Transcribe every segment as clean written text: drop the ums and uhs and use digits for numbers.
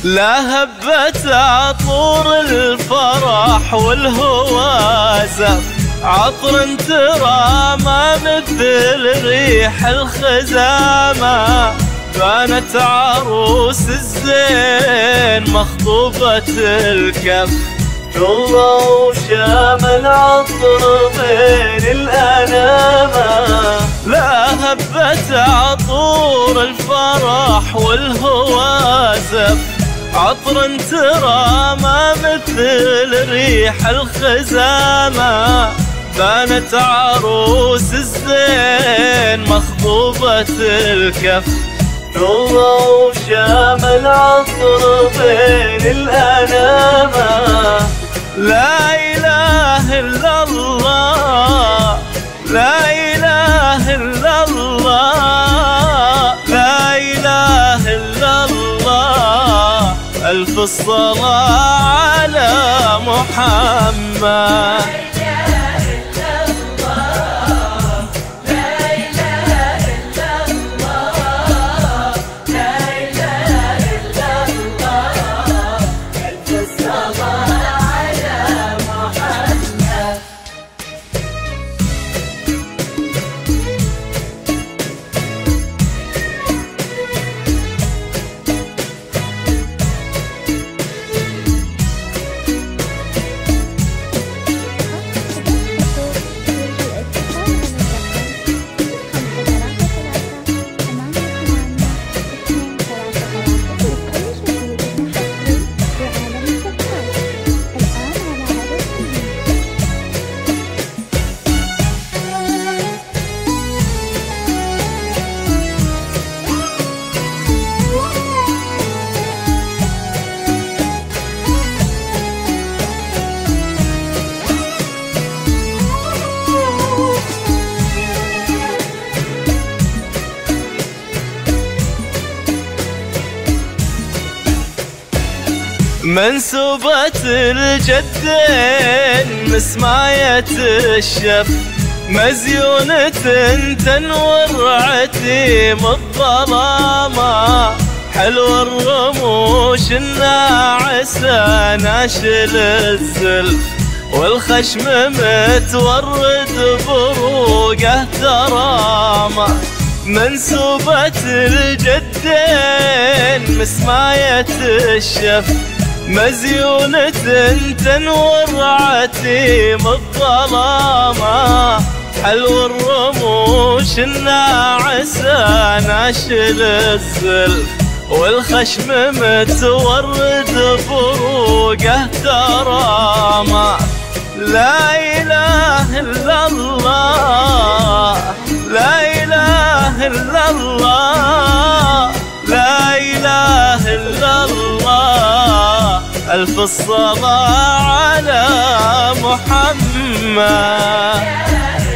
لا هبت عطور الفرح والهوازة، عطر ترى ما مثل ريح الخزامة. بانت عروس الزين مخطوبة الكف، والله وشام العطر بين الأنامة. لا هبت عطور الفرح والهوازة، عطر ترى ما مثل ريح الخزامة. بانت عروس الزين مخطوبة الكف، والله وشام العطر بين الأنامة. لا إله إلا الله، لا إله إلا الله، لا إله إلا الله. ألف الصلاة على محمد. منسوبة الجدين مسماية الشف، مزيونة تنور عتيم الظلامة. حلو الرموش الناعسة ناشل الزلف، والخشم متورد بروقه ترامة. منسوبة الجدين مسماية الشف، مزيونة تنور عتيم الظلامة. حلو الرموش الناعسة ناشل الزلف، والخشم متورد بروقه ترامة. لا إله إلا الله، لا إله إلا الله، لا إله إلا الله. ألف الصلاة على محمد.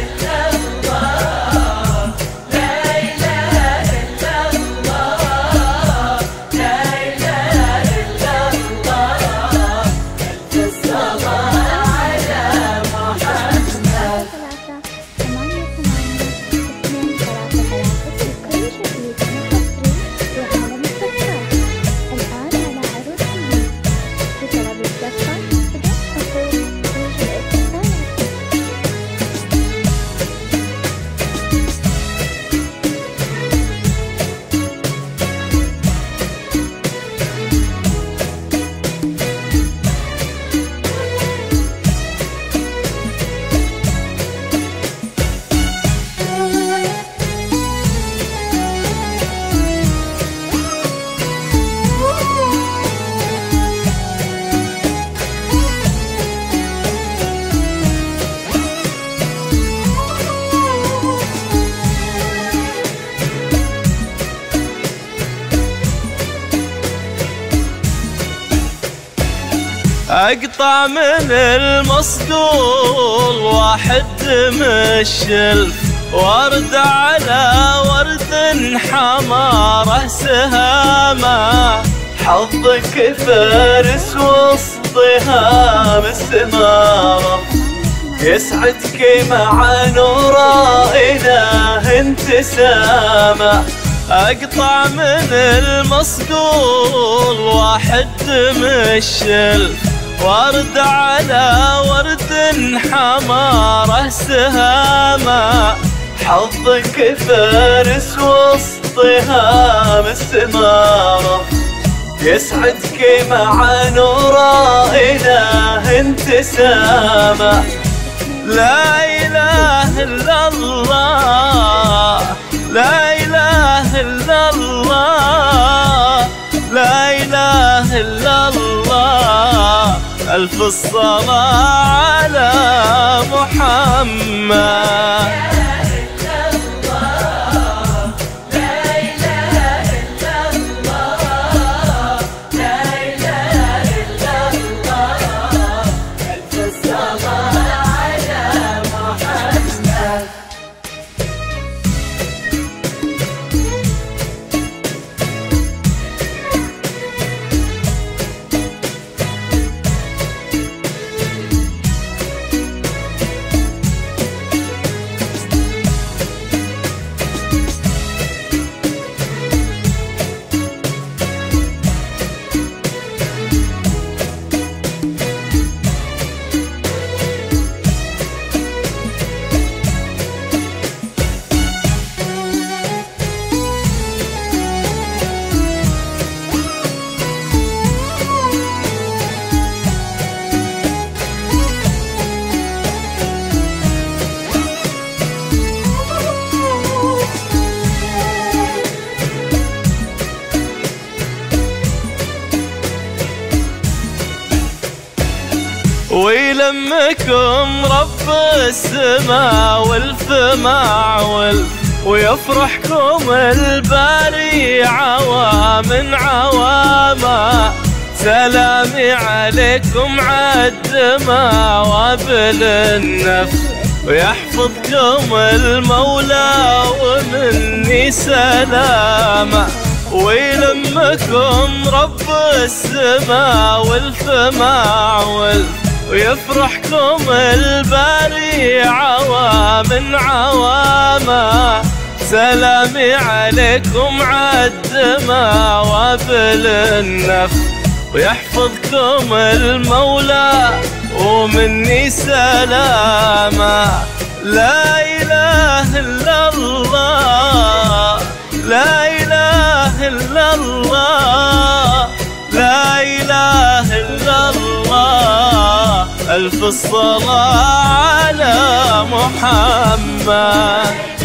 أقطع من المصقول واحد مشلف، ورد على ورد حماره سهامة. حظك فارس وسطها مسمارة، يسعدك مع نور إله انتسامة. أقطع من المصقول واحد مشل، ورد على ورد حماره سهامه، حظك فارس وسط هام السماره، يسعدك مع نوره إله انتسامه. لا إله إلا الله، لا إله إلا الله، لا إله إلا الله، ألف الصلاة على محمد. ويلمكم رب السماء والفماع ويفرحكم الباري عوام عواما، سلامي عليكم عالدماء وابل النفس، ويحفظكم المولى ومني سلامة. ويلمكم رب السماء والفماع ويفرحكم الباري عوام عواما، سلامي عليكم عالدماء وابل النفس، ويحفظكم المولى ومني سلامة. لا إله إلا الله، لا إله إلا الله، لا إله إلا الله، ألف الصلاة على محمد.